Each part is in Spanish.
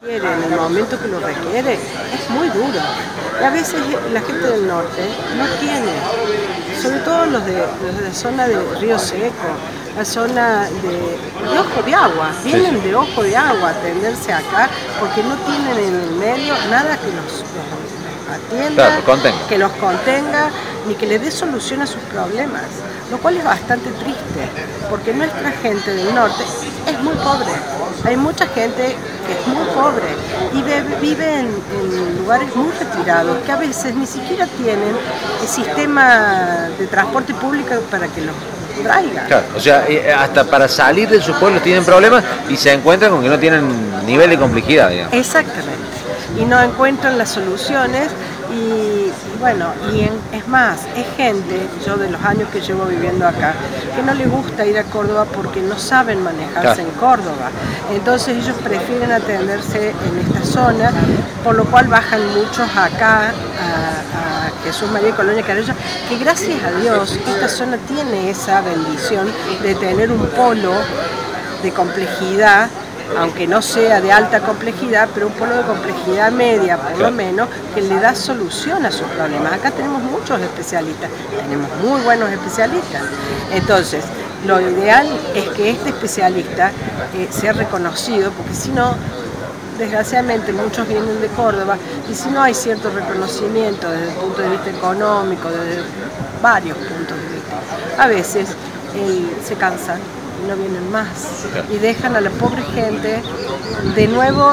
En el momento que lo requiere, es muy duro. Y a veces la gente del norte no tiene, sobre todo los de la zona de Río Seco, la zona de Ojo de Agua, vienen de Ojo de Agua a atenderse acá porque no tienen en el medio nada que los atienda, claro, que los contenga, ni que les dé solución a sus problemas, lo cual es bastante triste, porque nuestra gente del norte es muy pobre. Hay mucha gente que es muy pobre y vive en lugares muy retirados, que a veces ni siquiera tienen el sistema de transporte público para que los traigan. Claro, o sea, hasta para salir de sus pueblos tienen problemas y se encuentran con que no tienen nivel de complejidad, digamos. Exactamente. Y no encuentran las soluciones y bueno, es más, es gente, yo de los años que llevo viviendo acá, que no les gusta ir a Córdoba porque no saben manejarse en Córdoba. Entonces ellos prefieren atenderse en esta zona, por lo cual bajan muchos acá a Jesús María y Colonia Carolla, que gracias a Dios esta zona tiene esa bendición de tener un polo de complejidad, aunque no sea de alta complejidad, pero un polo de complejidad media, por lo menos, que le da solución a sus problemas. Acá tenemos muchos especialistas, tenemos muy buenos especialistas. Entonces, lo ideal es que este especialista sea reconocido, porque si no, desgraciadamente muchos vienen de Córdoba, y si no hay cierto reconocimiento desde el punto de vista económico, desde varios puntos de vista, a veces se cansan y no vienen más y dejan a la pobre gente de nuevo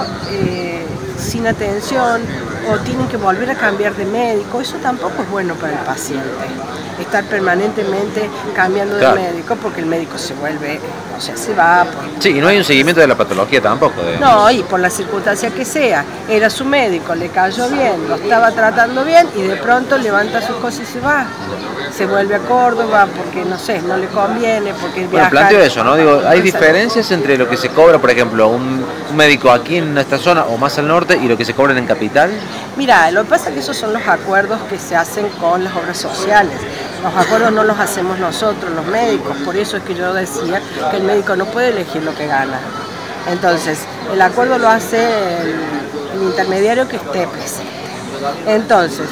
sin atención o tienen que volver a cambiar de médico. Eso tampoco es bueno para el paciente, estar permanentemente cambiando de médico, porque el médico se vuelve, o sea, se va por... Sí, y no hay un seguimiento de la patología tampoco. No, y por la circunstancia que sea, era su médico, le cayó bien, lo estaba tratando bien y de pronto levanta sus cosas y se va. Se vuelve a Córdoba porque, no sé, no le conviene, porque viaja... Bueno, planteo eso, ¿no? Digo, ¿hay diferencias entre lo que se cobra, por ejemplo, un médico aquí en esta zona o más al norte y lo que se cobra en Capital? Mira, lo que pasa es que esos son los acuerdos que se hacen con las obras sociales. Los acuerdos no los hacemos nosotros, los médicos, por eso es que yo decía que el médico no puede elegir lo que gana. Entonces, el acuerdo lo hace el intermediario que esté presente. Entonces,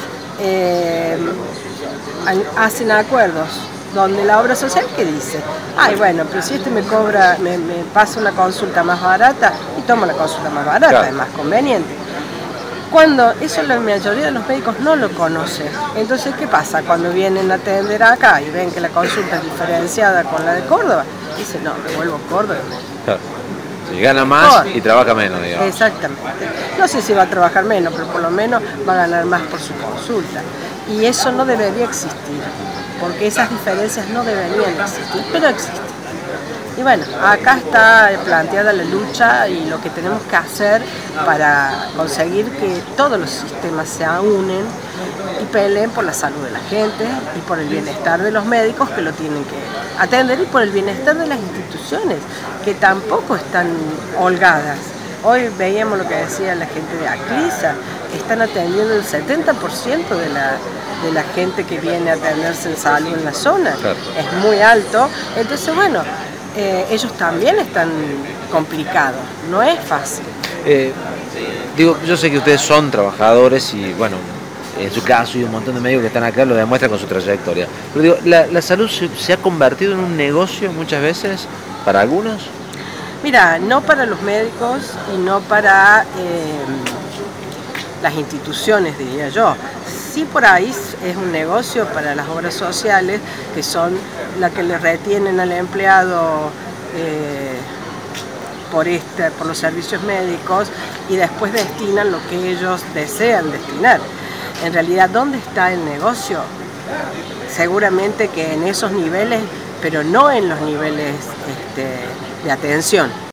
hacen acuerdos donde la obra social que dice, ay bueno, pero si este me cobra, me pasa una consulta más barata y tomo la consulta más barata, claro, es más conveniente. Cuando eso la mayoría de los médicos no lo conocen, entonces ¿qué pasa? Cuando vienen a atender acá y ven que la consulta es diferenciada con la de Córdoba, dicen, no, me vuelvo a Córdoba. Claro. Si gana más y trabaja menos, digamos. Exactamente. No sé si va a trabajar menos, pero por lo menos va a ganar más por su consulta. Y eso no debería existir, porque esas diferencias no deberían existir, pero existen. Y bueno, acá está planteada la lucha y lo que tenemos que hacer para conseguir que todos los sistemas se unen y peleen por la salud de la gente y por el bienestar de los médicos que lo tienen que atender y por el bienestar de las instituciones, que tampoco están holgadas. Hoy veíamos lo que decía la gente de Aclisa, que están atendiendo el 70% de la gente que viene a atenderse en salud en la zona. Claro. Es muy alto, entonces bueno, ellos también están complicados, no es fácil. Digo, yo sé que ustedes son trabajadores y bueno, en su caso y un montón de médicos que están acá lo demuestran con su trayectoria. Pero digo, ¿la salud se ha convertido en un negocio muchas veces para algunos? Mira, no para los médicos y no para las instituciones, diría yo. Sí, por ahí es un negocio para las obras sociales, que son las que le retienen al empleado por los servicios médicos y después destinan lo que ellos desean destinar. En realidad, ¿dónde está el negocio? Seguramente que en esos niveles, pero no en los niveles de atención.